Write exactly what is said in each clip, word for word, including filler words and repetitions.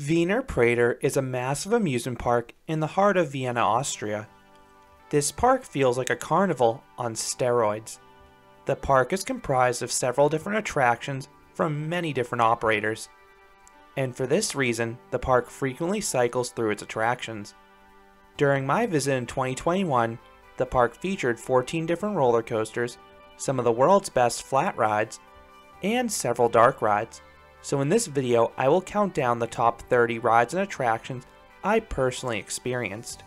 Wiener Prater is a massive amusement park in the heart of Vienna, Austria. This park feels like a carnival on steroids. The park is comprised of several different attractions from many different operators. And for this reason, the park frequently cycles through its attractions. During my visit in twenty twenty-one, the park featured fourteen different roller coasters, some of the world's best flat rides, and several dark rides. So in this video, I will count down the top thirty rides and attractions I personally experienced.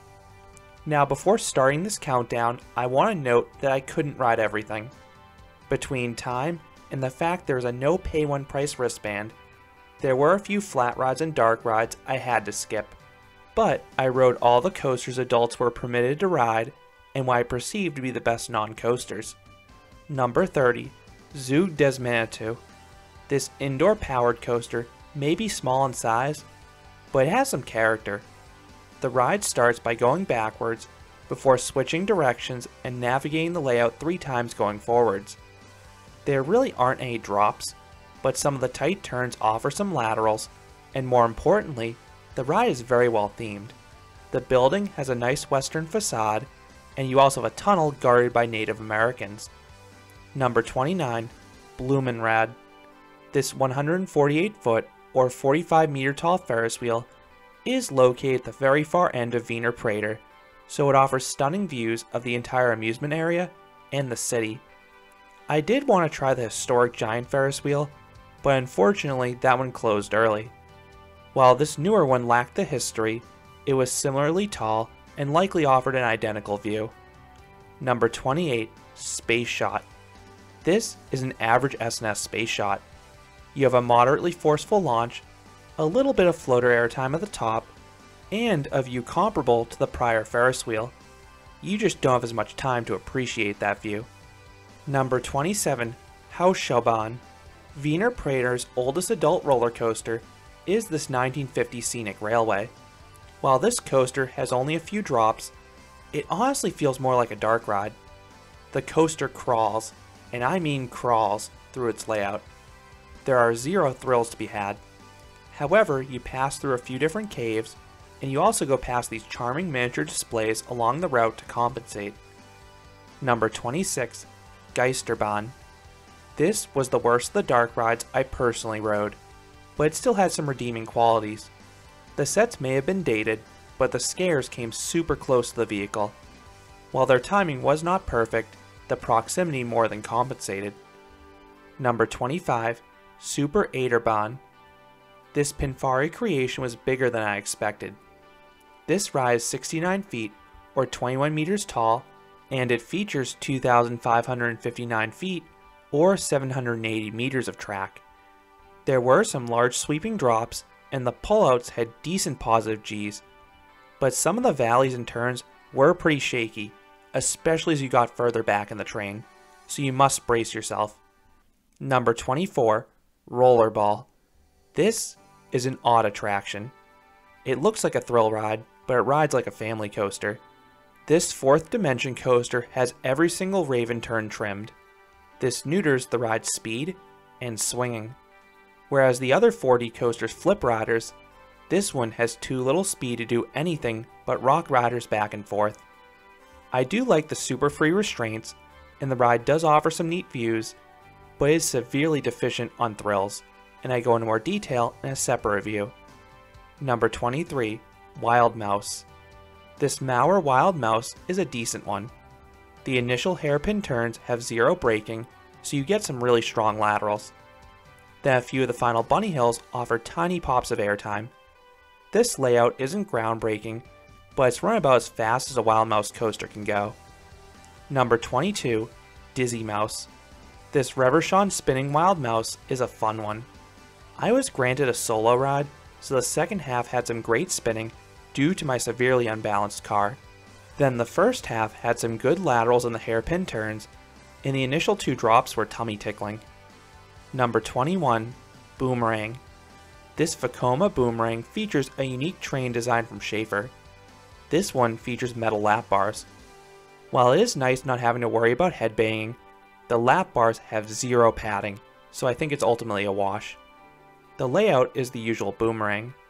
Now before starting this countdown, I want to note that I couldn't ride everything. Between time and the fact there is a no pay one price wristband, there were a few flat rides and dark rides I had to skip. But I rode all the coasters adults were permitted to ride and what I perceived to be the best non-coasters. Number thirty, Zug des Manitou. This indoor powered coaster may be small in size, but it has some character. The ride starts by going backwards before switching directions and navigating the layout three times going forwards. There really aren't any drops, but some of the tight turns offer some laterals, and more importantly, the ride is very well themed. The building has a nice western facade, and you also have a tunnel guarded by Native Americans. Number twenty-nine, Blumenrad. This one hundred forty-eight foot or forty-five meter tall Ferris wheel is located at the very far end of Wiener Prater, so it offers stunning views of the entire amusement area and the city. I did want to try the historic giant Ferris wheel, but unfortunately that one closed early. While this newer one lacked the history, it was similarly tall and likely offered an identical view. Number twenty-eight, Space Shot. This is an average S N S space shot. You have a moderately forceful launch, a little bit of floater airtime at the top, and a view comparable to the prior Ferris wheel. You just don't have as much time to appreciate that view. Number twenty-seven, Hausschaubahn. Wiener Prater's oldest adult roller coaster is this nineteen fifty scenic railway. While this coaster has only a few drops, it honestly feels more like a dark ride. The coaster crawls, and I mean crawls, through its layout. There are zero thrills to be had. However, you pass through a few different caves, and you also go past these charming miniature displays along the route to compensate. Number twenty-six, Geisterbahn. This was the worst of the dark rides I personally rode, but it still had some redeeming qualities. The sets may have been dated, but the scares came super close to the vehicle. While their timing was not perfect, the proximity more than compensated. Number twenty-five, Super Ederbahn. This Pinfari creation was bigger than I expected. This ride is sixty-nine feet or twenty-one meters tall, and it features two thousand five hundred fifty-nine feet or seven hundred eighty meters of track. There were some large sweeping drops, and the pullouts had decent positive G's, but some of the valleys and turns were pretty shaky, especially as you got further back in the train, so you must brace yourself. Number twenty-four, Rollerball. This is an odd attraction. It looks like a thrill ride, but it rides like a family coaster. This fourth dimension coaster has every single Raven turn trimmed. This neuters the ride's speed and swinging. Whereas the other four D coasters flip riders, this one has too little speed to do anything but rock riders back and forth. I do like the super free restraints, and the ride does offer some neat views, but is severely deficient on thrills, and I go into more detail in a separate review. Number twenty-three, Wild Mouse. This Mauer Wild Mouse is a decent one. The initial hairpin turns have zero braking, so you get some really strong laterals. Then a few of the final bunny hills offer tiny pops of airtime. This layout isn't groundbreaking, but it's run about as fast as a Wild Mouse coaster can go. Number twenty-two, Dizzy Mouse. This Reverchon spinning Wild Mouse is a fun one. I was granted a solo ride, so the second half had some great spinning due to my severely unbalanced car. Then the first half had some good laterals in the hairpin turns, and the initial two drops were tummy tickling. Number twenty-one, Boomerang. This Vekoma Boomerang features a unique train design from Schaefer. This one features metal lap bars. While it is nice not having to worry about headbanging, the lap bars have zero padding, so I think it's ultimately a wash. The layout is the usual Boomerang.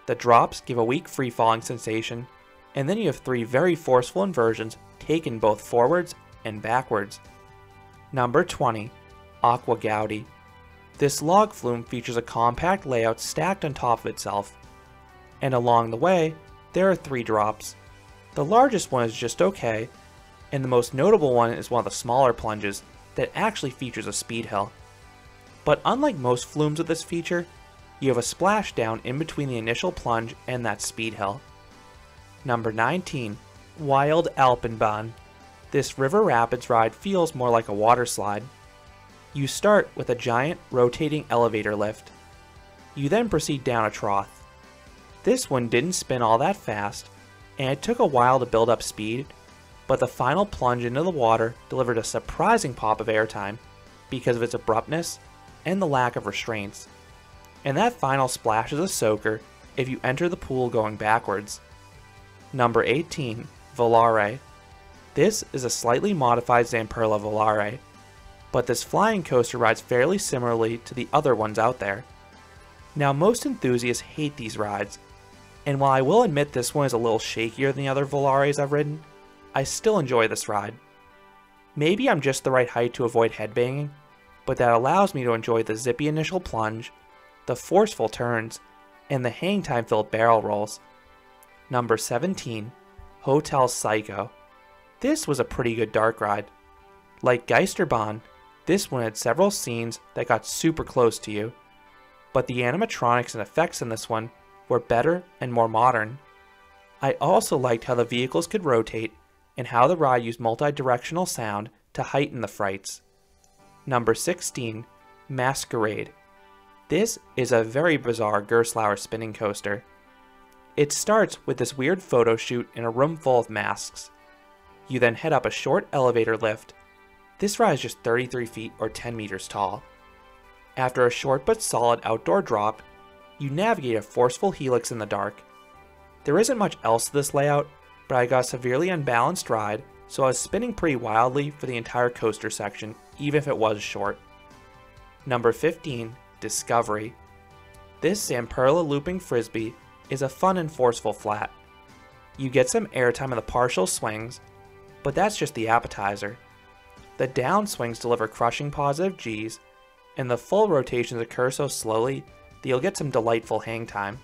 The drops give a weak free-falling sensation, and then you have three very forceful inversions taken both forwards and backwards. Number twenty. Aqua Gaudi. This log flume features a compact layout stacked on top of itself, and along the way, there are three drops. The largest one is just okay, and the most notable one is one of the smaller plunges that actually features a speed hill. But unlike most flumes with this feature, you have a splashdown in between the initial plunge and that speed hill. Number nineteen. Wild Alpenbahn. This river rapids ride feels more like a water slide. You start with a giant rotating elevator lift. You then proceed down a trough. This one didn't spin all that fast, and it took a while to build up speed, but the final plunge into the water delivered a surprising pop of airtime because of its abruptness and the lack of restraints. And that final splash is a soaker if you enter the pool going backwards. Number eighteen. Volare. This is a slightly modified Zamperla Volare, but this flying coaster rides fairly similarly to the other ones out there. Now, most enthusiasts hate these rides, and while I will admit this one is a little shakier than the other Volares I've ridden, I still enjoy this ride. Maybe I'm just the right height to avoid headbanging, but that allows me to enjoy the zippy initial plunge, the forceful turns, and the hang time filled barrel rolls. Number seventeen. Hotel Psycho. This was a pretty good dark ride. Like Geisterbahn, this one had several scenes that got super close to you, but the animatronics and effects in this one were better and more modern. I also liked how the vehicles could rotate and how the ride used multi-directional sound to heighten the frights. Number sixteen. Masquerade. This is a very bizarre Gerstlauer spinning coaster. It starts with this weird photo shoot in a room full of masks. You then head up a short elevator lift. This ride is just thirty-three feet or ten meters tall. After a short but solid outdoor drop, you navigate a forceful helix in the dark. There isn't much else to this layout, but I got a severely unbalanced ride, so I was spinning pretty wildly for the entire coaster section, even if it was short. Number fifteen. Discovery. This Zamperla looping frisbee is a fun and forceful flat. You get some airtime in the partial swings, but that's just the appetizer. The down swings deliver crushing positive G's, and the full rotations occur so slowly that you'll get some delightful hang time.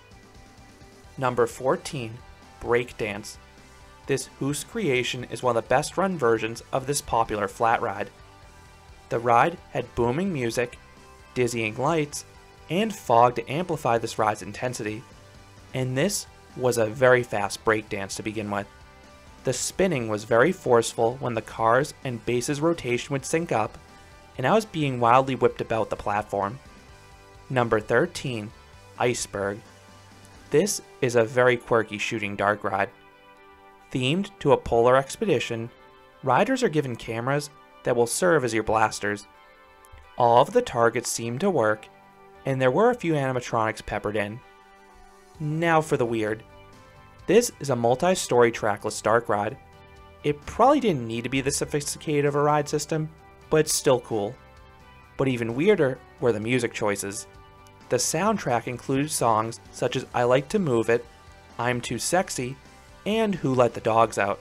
Number fourteen. Breakdance. This Hoos creation is one of the best run versions of this popular flat ride. The ride had booming music, dizzying lights, and fog to amplify this ride's intensity, and this was a very fast breakdance to begin with. The spinning was very forceful when the cars and base's rotation would sync up, and I was being wildly whipped about the platform. Number thirteen. Iceberg. This is a very quirky shooting dark ride. Themed to a polar expedition, riders are given cameras that will serve as your blasters. All of the targets seemed to work, and there were a few animatronics peppered in. Now for the weird. This is a multi-story trackless dark ride. It probably didn't need to be this sophisticated of a ride system, but it's still cool. But even weirder were the music choices. The soundtrack included songs such as I Like to Move It, I'm Too Sexy, and Who Let the Dogs Out.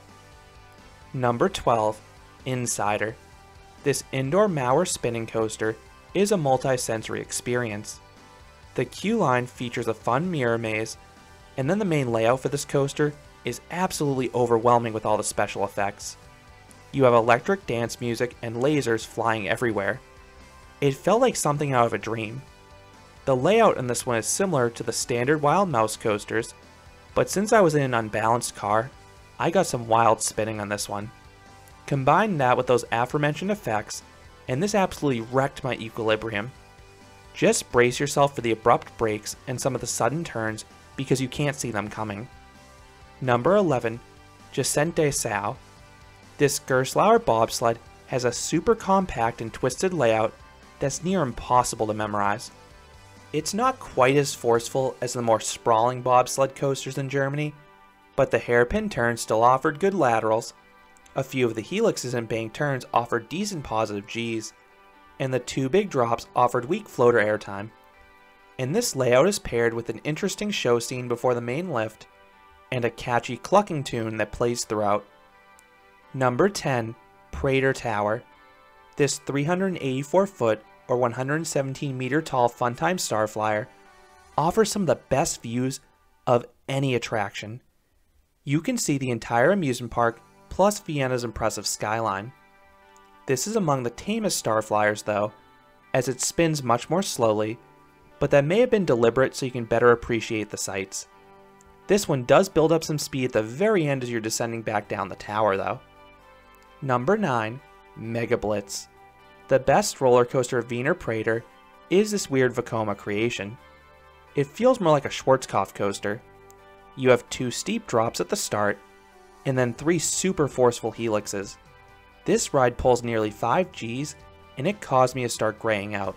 Number twelve. Insider. This indoor Mauer spinning coaster is a multi-sensory experience. The queue line features a fun mirror maze, and then the main layout for this coaster is absolutely overwhelming with all the special effects. You have electric dance music and lasers flying everywhere. It felt like something out of a dream. The layout in this one is similar to the standard Wild Mouse coasters, but since I was in an unbalanced car, I got some wild spinning on this one. Combine that with those aforementioned effects, and this absolutely wrecked my equilibrium. Just brace yourself for the abrupt brakes and some of the sudden turns because you can't see them coming. Number eleven. Jacente Sao. This Gerstlauer bobsled has a super compact and twisted layout that's near impossible to memorize. It's not quite as forceful as the more sprawling bobsled coasters in Germany, but the hairpin turns still offered good laterals, a few of the helixes and bank turns offered decent positive G's, and the two big drops offered weak floater airtime. and this layout is paired with an interesting show scene before the main lift and a catchy clucking tune that plays throughout. Number ten. Prater Tower. This three hundred eighty-four foot or one hundred seventeen meter tall Funtime Starflyer offers some of the best views of any attraction. You can see the entire amusement park plus Vienna's impressive skyline. This is among the tamest Starflyers though, as it spins much more slowly, but that may have been deliberate so you can better appreciate the sights. This one does build up some speed at the very end as you're descending back down the tower though. Number nine. Mega Blitz. The best roller coaster of Wiener Prater is this weird Vekoma creation. It feels more like a Schwarzkopf coaster. You have two steep drops at the start, and then three super forceful helixes. This ride pulls nearly five G's, and it caused me to start graying out.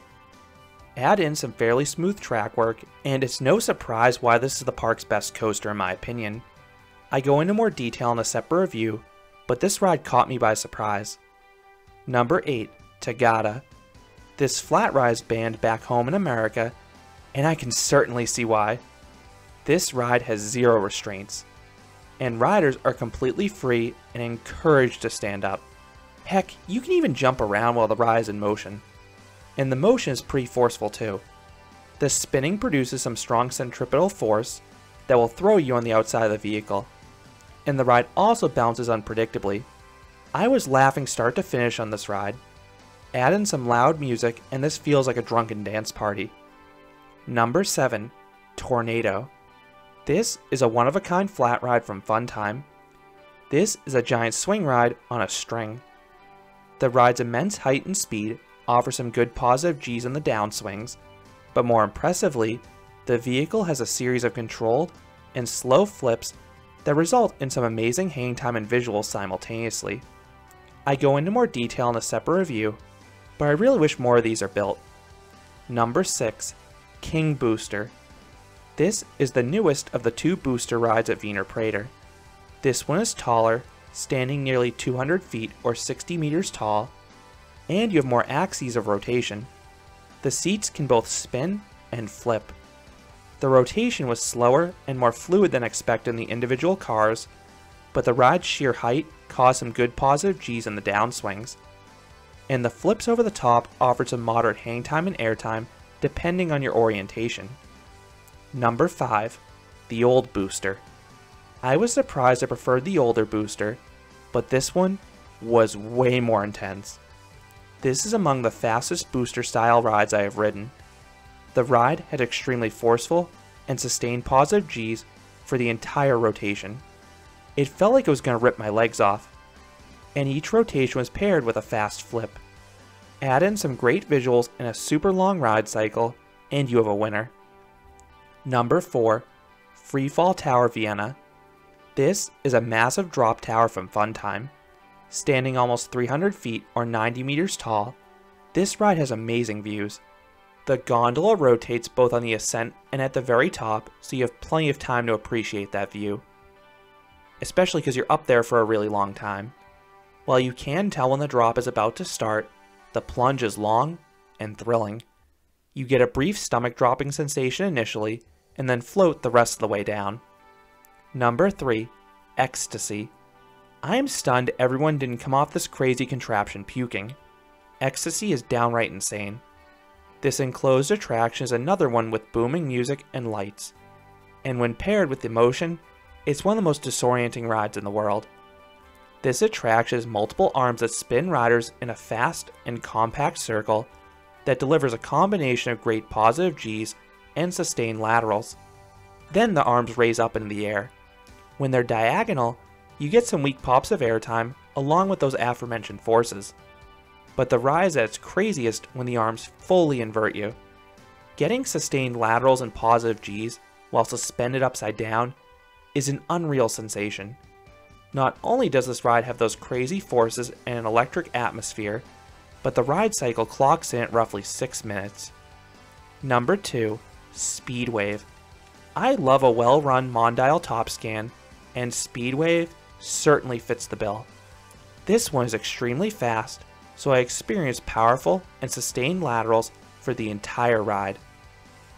Add in some fairly smooth track work, and it's no surprise why this is the park's best coaster in my opinion. I go into more detail in a separate review, but this ride caught me by surprise. Number eight. Tagada. This flat ride is banned back home in America, and I can certainly see why. This ride has zero restraints, and riders are completely free and encouraged to stand up. Heck, you can even jump around while the ride is in motion. And the motion is pretty forceful too. The spinning produces some strong centripetal force that will throw you on the outside of the vehicle. And the ride also bounces unpredictably. I was laughing start to finish on this ride. Add in some loud music and this feels like a drunken dance party. Number seven. Tornado. This is a one-of-a-kind flat ride from Funtime. This is a giant swing ride on a string. The ride's immense height and speed offer some good positive G's on the downswings, but more impressively, the vehicle has a series of controlled and slow flips that result in some amazing hang time and visuals simultaneously. I go into more detail in a separate review, but I really wish more of these are built. Number six. King Booster. This is the newest of the two booster rides at Wiener Prater. This one is taller, standing nearly two hundred feet or sixty meters tall, and you have more axes of rotation. The seats can both spin and flip. The rotation was slower and more fluid than expected in the individual cars, but the ride's sheer height caused some good positive G's in the downswings. And the flips over the top offered some moderate hang time and air time depending on your orientation. Number five. The Old Booster. I was surprised I preferred the older booster, but this one was way more intense. This is among the fastest booster style rides I have ridden. The ride had extremely forceful and sustained positive G's for the entire rotation. It felt like it was going to rip my legs off, and each rotation was paired with a fast flip. Add in some great visuals and a super long ride cycle, and you have a winner. Number four. Freefall Tower Vienna. This is a massive drop tower from Funtime. Standing almost three hundred feet or ninety meters tall, this ride has amazing views. The gondola rotates both on the ascent and at the very top, so you have plenty of time to appreciate that view. Especially because you're up there for a really long time. While you can tell when the drop is about to start, the plunge is long and thrilling. You get a brief stomach dropping sensation initially, and then float the rest of the way down. Number three. Ecstasy. I am stunned everyone didn't come off this crazy contraption puking. Ecstasy is downright insane. This enclosed attraction is another one with booming music and lights, and when paired with emotion, it's one of the most disorienting rides in the world. This attraction has multiple arms that spin riders in a fast and compact circle that delivers a combination of great positive G's and sustained laterals. Then the arms raise up into the air. When they're diagonal, you get some weak pops of airtime along with those aforementioned forces. But the ride is at its craziest when the arms fully invert you. Getting sustained laterals and positive G's while suspended upside down is an unreal sensation. Not only does this ride have those crazy forces and an electric atmosphere, but the ride cycle clocks in at roughly six minutes. Number two. Speedwave. I love a well-run Mondial top scan, and Speedwave certainly fits the bill. This one is extremely fast, so I experienced powerful and sustained laterals for the entire ride.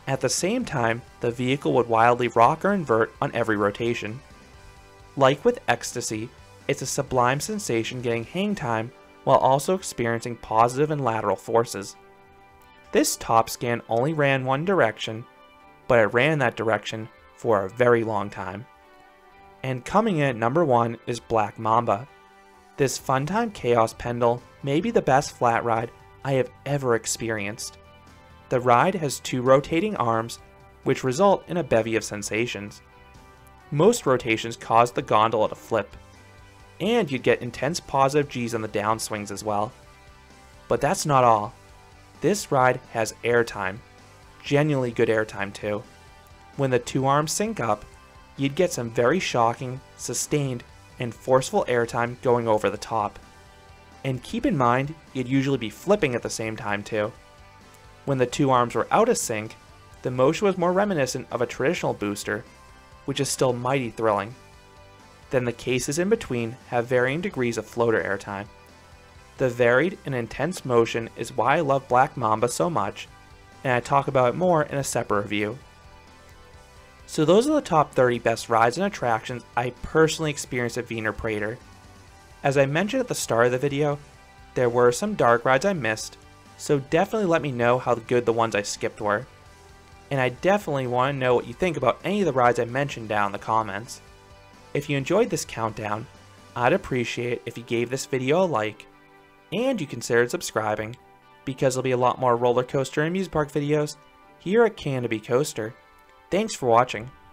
At the same time, the vehicle would wildly rock or invert on every rotation. Like with Ecstasy, it's a sublime sensation getting hang time while also experiencing positive and lateral forces. This top scan only ran one direction, but it ran that direction for a very long time. And coming in at number one is Black Mamba. This Funtime Chaos Pendle may be the best flat ride I have ever experienced. The ride has two rotating arms, which result in a bevy of sensations. Most rotations cause the gondola to flip, and you'd get intense positive G's on the downswings as well. But that's not all. This ride has airtime, genuinely good airtime too. When the two arms sync up, you'd get some very shocking, sustained, and forceful airtime going over the top. And keep in mind, you'd usually be flipping at the same time too. When the two arms were out of sync, the motion was more reminiscent of a traditional booster, which is still mighty thrilling. Then the cases in between have varying degrees of floater airtime. The varied and intense motion is why I love Black Mamba so much, and I talk about it more in a separate review. So those are the top thirty best rides and attractions I personally experienced at Wiener Prater. As I mentioned at the start of the video, there were some dark rides I missed, so definitely let me know how good the ones I skipped were. And I definitely want to know what you think about any of the rides I mentioned down in the comments. If you enjoyed this countdown, I'd appreciate if you gave this video a like, and you considered subscribing, because there'll be a lot more roller coaster and amusement park videos here at Canobie Coaster. Thanks for watching.